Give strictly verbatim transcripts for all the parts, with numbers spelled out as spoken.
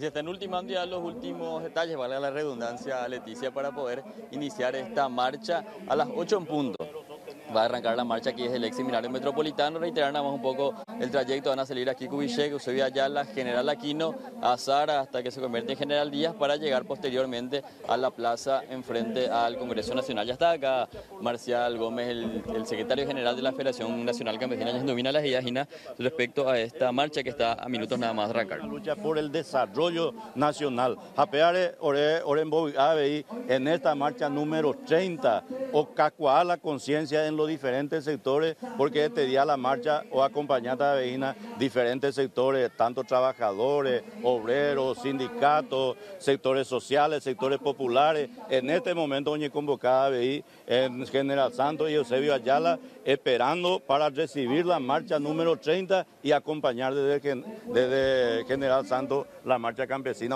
se están ultimando ya los últimos detalles, valga la redundancia, Leticia, para poder iniciar esta marcha a las ocho en punto. Va a arrancar la marcha aquí desde el ex seminario metropolitano. Reiterar nada más un poco el trayecto. Van a salir aquí Kubitschek, Eusebio Ayala, General Aquino, Azara, hasta que se convierte en General Díaz, para llegar posteriormente a la plaza enfrente al Congreso Nacional. Ya está acá Marcial Gómez, el, el secretario general de la Federación Nacional Campesina Yanduvina Las Illajina, respecto a esta marcha que está a minutos nada más de arrancar. La lucha por el desarrollo nacional. Japeare ore oren bovi en esta marcha número treinta, o cacuá la conciencia en los diferentes sectores, porque este día la marcha o acompañada de vecina diferentes sectores, tanto trabajadores, obreros, sindicatos, sectores sociales, sectores populares. En este momento hoy convocada veí en General Santos y Eusebio Ayala, esperando para recibir la marcha número treinta y acompañar desde, desde General Santos la marcha campesina.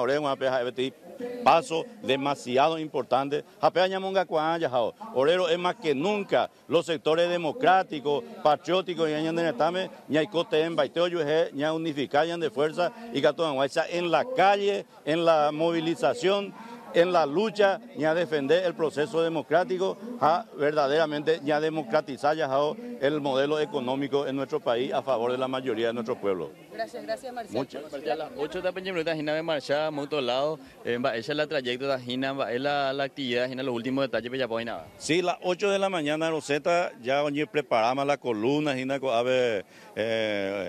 Paso demasiado importante. Orero es más que nunca los sectores democráticos, patrióticos y añandenetame, ñaicote en baiteo yueje, ña unificar de fuerza y gatoanguaisa en la calle, en la movilización, en la lucha, ni a defender el proceso democrático, a verdaderamente ni a democratizar ya el modelo económico en nuestro país a favor de la mayoría de nuestro pueblo. Gracias, gracias Marcial. Muchas gracias. ocho de minutos Gina de marcha, muy todos lados, ella es la trayectoria de Gina, es la, la actividad, Gina, los últimos detalles, pero ya puede nada. Sí, las ocho de la mañana, Rosetta, ya hoy preparamos la columna, Gina, a ver, eh,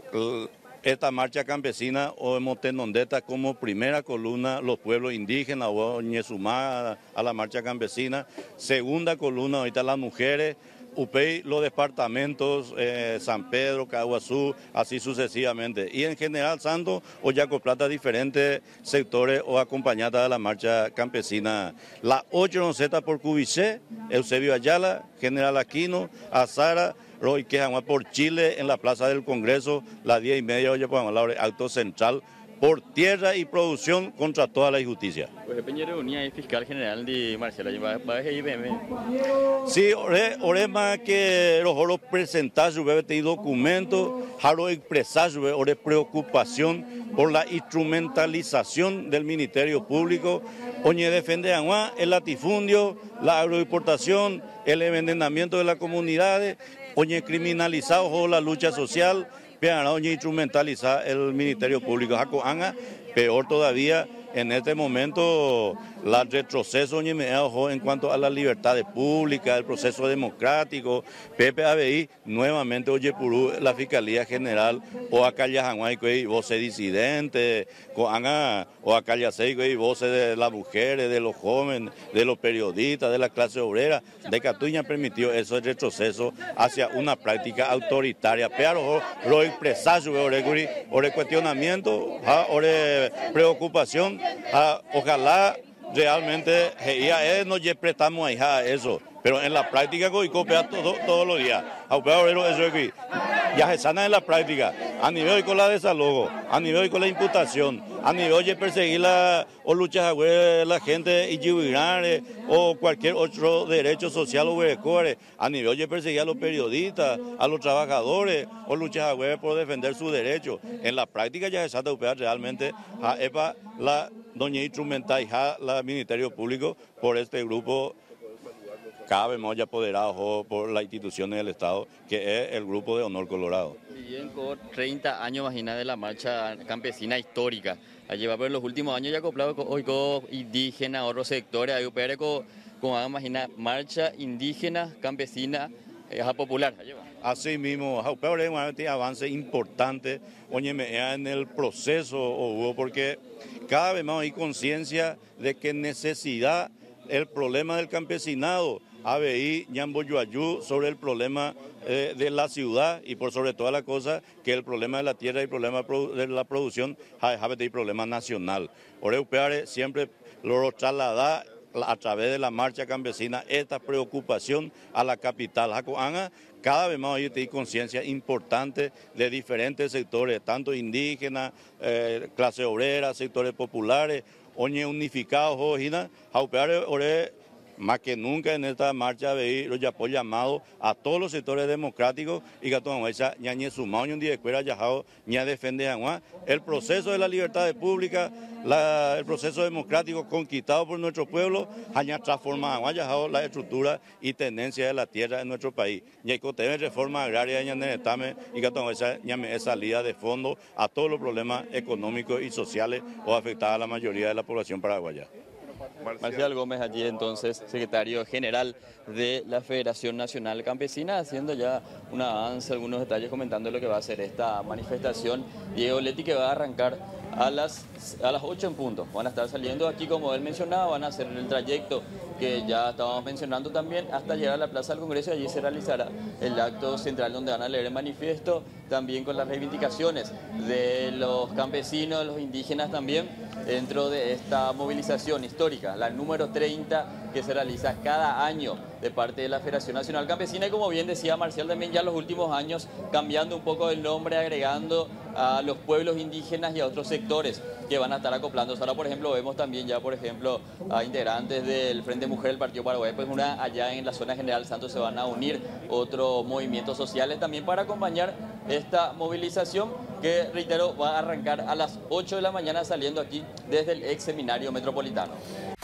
esta marcha campesina o hemos tenondeta como primera columna los pueblos indígenas o sumada a la marcha campesina. Segunda columna ahorita las mujeres, UPEI, los departamentos, eh, San Pedro, Caguazú, así sucesivamente. Y en General Santos o Yaco Plata diferentes sectores o acompañadas de la marcha campesina. La ocho Rosetta por Kubitschek, Eusebio Ayala, General Aquino, Azara, Roy Quejama por Chile en la Plaza del Congreso, las diez y media, hoy podemos hablar de acto central por tierra y producción contra toda la injusticia. Pues Peñero unía el fiscal general de Marcelo, va a I B M. Sí, ore, ore más que los oros presentar su documento, jaro expresar su ore preocupación por la instrumentalización del Ministerio Público, oñe defende agua, el latifundio, la agroexportación, el envenenamiento de las comunidades, oñe criminalizado o la lucha social, pero oñe instrumentalizar el Ministerio Público. Peor todavía, en este momento, la retroceso en cuanto a las libertades públicas, el proceso democrático, Pepe A B I, nuevamente oye Purú, la Fiscalía General, o acá Yajanguay, voces disidentes, o acá Yasei, voces de las mujeres, de los jóvenes, de los periodistas, de la clase obrera, de Catuña permitió eso, el retroceso hacia una práctica autoritaria. Pero lo expresar su ore cuestionamiento, ore preocupación, ojalá realmente ella no prestamos a eso, pero en la práctica copia todo, todos los días. Eso es que ya se sana en la práctica, a nivel con la desalojo, a nivel con la imputación, a nivel de perseguir la, o luchar a la gente y o cualquier otro derecho social o a nivel de perseguir a los periodistas, a los trabajadores, o luchar por defender sus derechos. En la práctica ya se sana realmente a EPA la doña instrumental la Ministerio Público por este grupo cabe más apoderado por las instituciones del Estado, que es el Grupo de Honor Colorado. Bien, por treinta años, imagina, de la marcha campesina histórica. Allí va por los últimos años ya acoplado con hoy con indígenas, otros sectores, hay un con, con imagina, marcha indígena, campesina, eh, popular. Así mismo, hay avance importante, oye, en el proceso, porque cada vez más hay conciencia de que necesidad el problema del campesinado, A B I, Ñamboyuayú, sobre el problema eh, de la ciudad y por sobre todas las cosas, que el problema de la tierra y el problema de la producción es un problema nacional. Oreupeare siempre lo traslada a través de la marcha campesina esta preocupación a la capital. Cada vez más hay conciencia importante de diferentes sectores, tanto indígenas, eh, clase obrera, sectores populares, oñe unificados, ojina, más que nunca en esta marcha veí los apoyo llamado a todos los sectores democráticos y que todos esa ñañe sumado un día de escuela yajado ña defende a el proceso de la libertad pública, la, el proceso democrático conquistado por nuestro pueblo, haya transformado a la estructura y tendencia de la tierra en nuestro país. Y hay que tener reforma agraria en el Estame y que todos esa ñame salida de fondo a todos los problemas económicos y sociales o afectados a la mayoría de la población paraguaya. Marcial Gómez, allí entonces secretario general de la Federación Nacional Campesina, haciendo ya un avance, algunos detalles comentando lo que va a ser esta manifestación. Diego Leti, que va a arrancar a las, a las ocho en punto. Van a estar saliendo aquí, como él mencionaba, van a hacer el trayecto que ya estábamos mencionando también, hasta llegar a la Plaza del Congreso, y allí se realizará el acto central donde van a leer el manifiesto, también con las reivindicaciones de los campesinos, los indígenas también, dentro de esta movilización histórica, la número treinta, que se realiza cada año de parte de la Federación Nacional Campesina, y como bien decía Marcial, también ya en los últimos años cambiando un poco el nombre, agregando a los pueblos indígenas y a otros sectores que van a estar acoplándose. Ahora, por ejemplo, vemos también ya, por ejemplo, a integrantes del Frente Mujer del Partido Paraguay, pues una allá en la zona General Santos se van a unir otros movimientos sociales también para acompañar esta movilización que, reitero, va a arrancar a las ocho de la mañana saliendo aquí desde el ex seminario metropolitano.